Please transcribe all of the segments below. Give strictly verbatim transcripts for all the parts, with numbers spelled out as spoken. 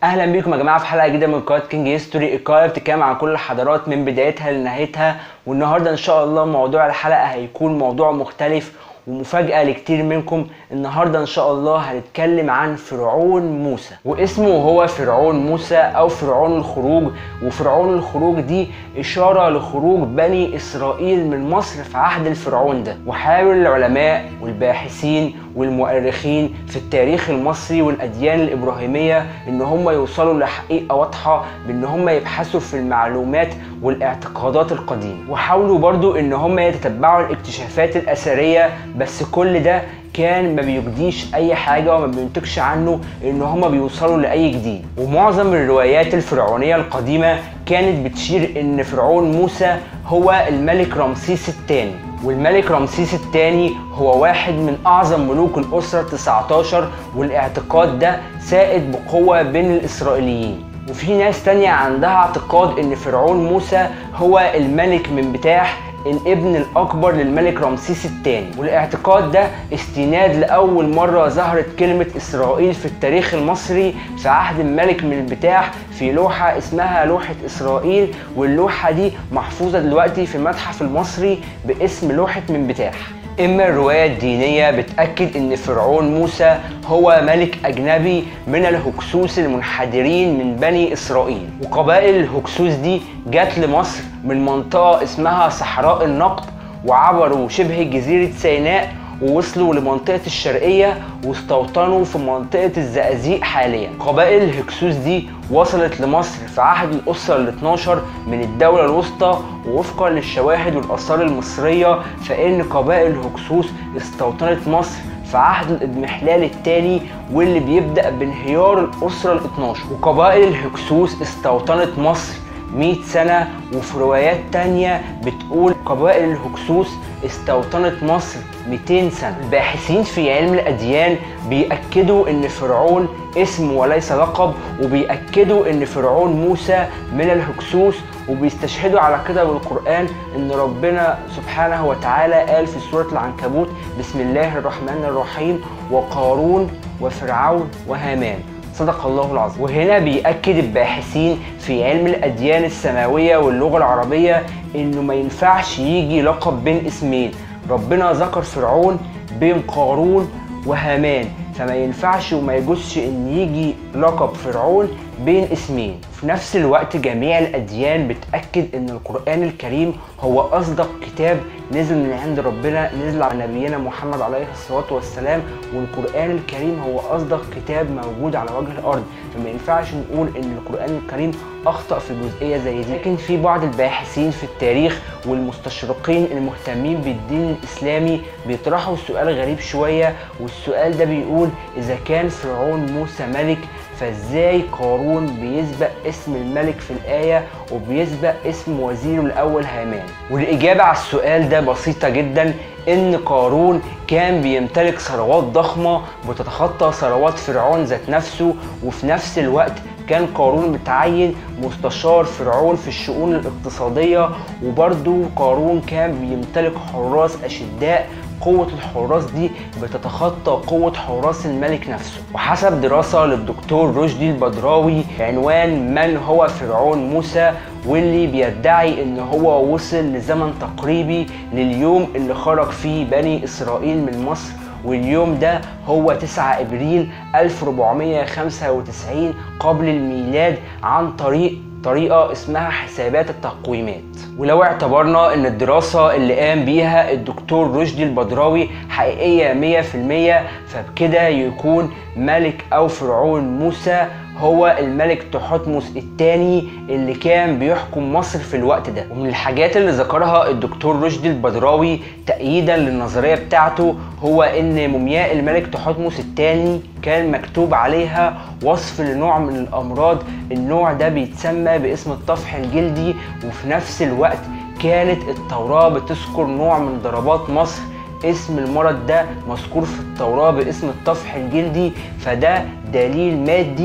اهلا بيكم يا جماعه في حلقه جديده من قناه كينج هيستوري، القناه اللي بتتكلم عن كل الحضارات من بدايتها لنهايتها. والنهارده ان شاء الله موضوع الحلقه هيكون موضوع مختلف ومفاجاه لكتير منكم. النهارده ان شاء الله هنتكلم عن فرعون موسى، واسمه هو فرعون موسى او فرعون الخروج. وفرعون الخروج دي اشاره لخروج بني اسرائيل من مصر في عهد الفرعون ده. وحاول العلماء والباحثين والمؤرخين في التاريخ المصري والاديان الابراهيميه ان هم يوصلوا لحقيقه واضحه بان هم يبحثوا في المعلومات والاعتقادات القديمه، وحاولوا برضو ان هم يتتبعوا الاكتشافات الاثريه. بس كل ده كان ما بيجديش اي حاجه وما بينتجش عنه ان هما بيوصلوا لاي جديد. ومعظم الروايات الفرعونيه القديمه كانت بتشير ان فرعون موسى هو الملك رمسيس الثاني، والملك رمسيس الثاني هو واحد من اعظم ملوك الاسره تسعتاشر، والاعتقاد ده سائد بقوه بين الاسرائيليين. وفي ناس تانية عندها اعتقاد ان فرعون موسى هو الملك من بتاح الابن الاكبر للملك رمسيس الثاني. والاعتقاد ده استناد لاول مره ظهرت كلمه اسرائيل في التاريخ المصري في عهد الملك من البتاح في لوحه اسمها لوحه اسرائيل، واللوحه دي محفوظه دلوقتي في المتحف المصري باسم لوحه من بتاح. اما الروايه الدينيه بتاكد ان فرعون موسى هو ملك اجنبي من الهكسوس المنحدرين من بني اسرائيل، وقبائل الهكسوس دي جت لمصر من منطقه اسمها صحراء النقب، وعبروا شبه جزيره سيناء ووصلوا لمنطقة الشرقية واستوطنوا في منطقة الزقازيق حاليا. قبائل الهكسوس دي وصلت لمصر في عهد الأسرة الاثناشر من الدولة الوسطى، ووفقا للشواهد والآثار المصرية فإن قبائل الهكسوس استوطنت مصر في عهد الإضمحلال الثاني، واللي بيبدأ بانهيار الأسرة الاثناشر. وقبائل الهكسوس استوطنت مصر مئة سنة، وفي روايات تانية بتقول قبائل الهكسوس استوطنت مصر مئتين سنة. الباحثين في علم الأديان بيأكدوا ان فرعون اسم وليس لقب، وبيأكدوا ان فرعون موسى من الهكسوس، وبيستشهدوا على كده بالقرآن ان ربنا سبحانه وتعالى قال في سورة العنكبوت بسم الله الرحمن الرحيم وقارون وفرعون وهامان، صدق الله العظيم. وهنا بيأكد الباحثين في علم الأديان السماوية واللغة العربية إنه ما ينفعش يجي لقب بين اسمين. ربنا ذكر فرعون بين قارون وهامان، فما ينفعش وما يجوزش إن يجي لقب فرعون بين اسمين. في نفس الوقت جميع الأديان بتأكد إن القرآن الكريم هو أصدق كتاب نزل من عند ربنا، نزل على نبينا محمد عليه الصلاة والسلام، والقرآن الكريم هو أصدق كتاب موجود على وجه الأرض. فما ينفعش نقول إن القرآن الكريم أخطأ في جزئية زي دي. لكن في بعض الباحثين في التاريخ والمستشرقين المهتمين بالدين الإسلامي بيطرحوا سؤال غريب شوية، والسؤال ده بيقول إذا كان فرعون موسى ملك، فازاي قارون بيسبق اسم الملك في الآية وبيسبق اسم وزيره الأول هامان؟ والإجابة على السؤال ده بسيطة جدا، إن قارون كان بيمتلك ثروات ضخمة بتتخطى ثروات فرعون ذات نفسه، وفي نفس الوقت كان قارون متعين مستشار فرعون في الشؤون الاقتصادية، وبرضه قارون كان بيمتلك حراس أشداء قوة الحراس دي بتتخطى قوة حراس الملك نفسه. وحسب دراسة للدكتور رشدي البدراوي بعنوان من هو فرعون موسى، واللي بيدعي ان هو وصل لزمن تقريبي لليوم اللي خرج فيه بني اسرائيل من مصر، واليوم ده هو تسعة ابريل ألف وأربعمائة وخمسة وتسعين قبل الميلاد عن طريق طريقة اسمها حسابات التقويمات. ولو اعتبرنا ان الدراسة اللي قام بيها الدكتور رشدي البدراوي حقيقية مية في المية، فبكده يكون ملك او فرعون موسى هو الملك تحتمس الثاني اللي كان بيحكم مصر في الوقت ده. ومن الحاجات اللي ذكرها الدكتور رشدي البدراوي تأييدا للنظرية بتاعته هو ان مومياء الملك تحتمس الثاني كان مكتوب عليها وصف لنوع من الامراض، النوع ده بيتسمى باسم الطفح الجلدي. وفي نفس الوقت كانت التوراة بتذكر نوع من ضربات مصر اسم المرض ده مذكور في التوراة باسم الطفح الجلدي، فده دليل مادي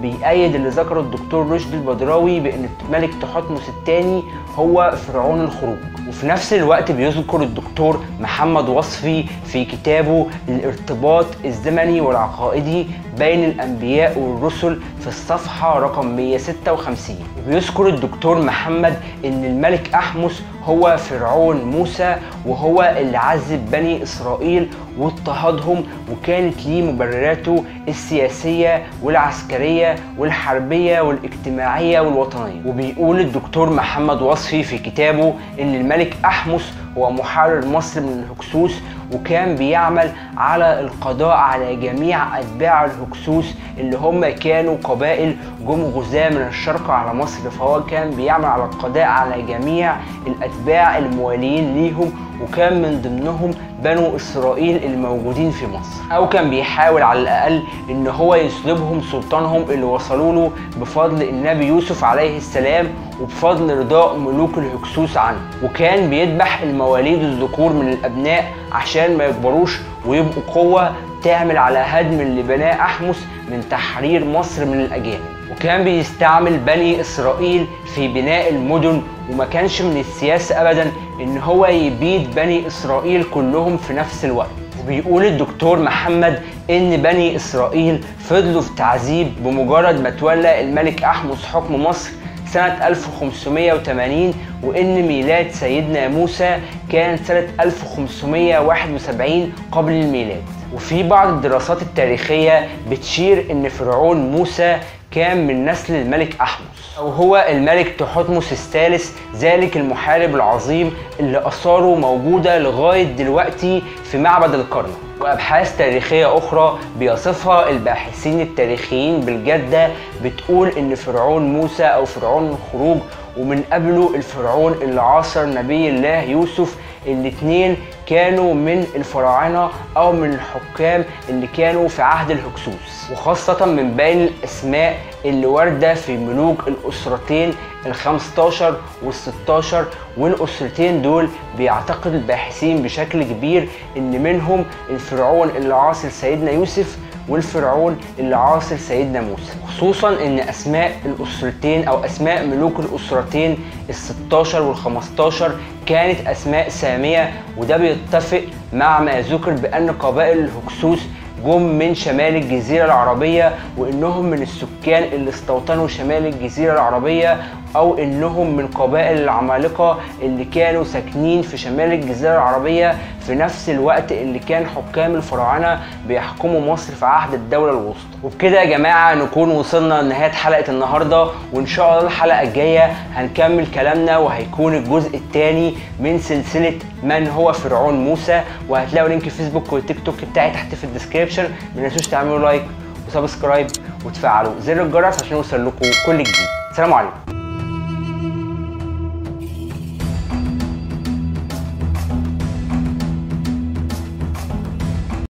بيأيد اللي ذكره الدكتور رشدي البدراوي بان الملك تحتمس الثاني هو فرعون الخروج. وفي نفس الوقت بيذكر الدكتور محمد وصفي في كتابه الارتباط الزمني والعقائدي بين الانبياء والرسل في الصفحه رقم مئة وستة وخمسين، وبيذكر الدكتور محمد ان الملك احمس هو فرعون موسى، وهو اللي عذب بني اسرائيل واضطهدهم، وكانت ليه مبرراته السياسيه والعسكريه والحربيه والاجتماعيه والوطنيه. وبيقول الدكتور محمد وصفي في كتابه ان الملك احمس هو محرر مصر من الهكسوس، وكان بيعمل على القضاء على جميع اتباع الهكسوس اللي هم كانوا قبائل جم غزاة من الشرق على مصر، فهو كان بيعمل على القضاء على جميع الاتباع المواليين ليهم، وكان من ضمنهم بنو اسرائيل الموجودين في مصر، او كان بيحاول على الاقل ان هو يسلبهم سلطانهم اللي وصلوا له بفضل النبي يوسف عليه السلام وبفضل رضاء ملوك الهكسوس عنه. وكان بيذبح المواليد الذكور من الابناء عشان ما يكبروش ويبقوا قوه تعمل على هدم اللي بناه احمس من تحرير مصر من الاجانب. وكان بيستعمل بني اسرائيل في بناء المدن، وما كانش من السياسه ابدا ان هو يبيد بني اسرائيل كلهم في نفس الوقت. وبيقول الدكتور محمد ان بني اسرائيل فضلوا في تعذيب بمجرد ما تولى الملك احمس حكم مصر سنة ألف وخمسمئة وثمانين، وإن ميلاد سيدنا موسى كان سنة ألف وخمسمئة وواحد وسبعين قبل الميلاد. وفي بعض الدراسات التاريخية بتشير إن فرعون موسى كان من نسل الملك أحمس، أو هو الملك تحتمس الثالث، ذلك المحارب العظيم اللي آثاره موجودة لغاية دلوقتي في معبد الكرنك. وأبحاث تاريخية أخرى بيصفها الباحثين التاريخيين بالجدة بتقول إن فرعون موسى أو فرعون الخروج ومن قبله الفرعون اللي عاصر نبي الله يوسف، الاتنين كانوا من الفراعنة أو من الحكام اللي كانوا في عهد الهكسوس، وخاصة من بين الأسماء اللي واردة في ملوك الأسرتين الخمستاشر والستاشر. والأسرتين دول بيعتقد الباحثين بشكل كبير إن منهم الفرعون اللي عاصر سيدنا يوسف والفرعون اللي عاصر سيدنا موسى، خصوصا ان اسماء الاسرتين او اسماء ملوك الاسرتين الستاشر والخمستاشر كانت اسماء سامية، وده بيتفق مع ما ذكر بان قبائل الهكسوس جم من شمال الجزيرة العربية، وانهم من السكان اللي استوطنوا شمال الجزيرة العربية، او انهم من قبائل العمالقة اللي كانوا ساكنين في شمال الجزيرة العربية في نفس الوقت اللي كان حكام الفراعنة بيحكموا مصر في عهد الدولة الوسطى. وبكده يا جماعة نكون وصلنا لنهاية حلقة النهاردة، وان شاء الله الحلقة الجاية هنكمل كلامنا وهيكون الجزء الثاني من سلسلة من هو فرعون موسى. وهتلاقوا لينك الفيسبوك والتيك توك بتاعي تحت في الديسكريبشن. ما تنسوش تعملوا لايك وسبسكرايب وتفعلوا زر الجرس عشان يوصل لكم كل جديد. السلام عليكم.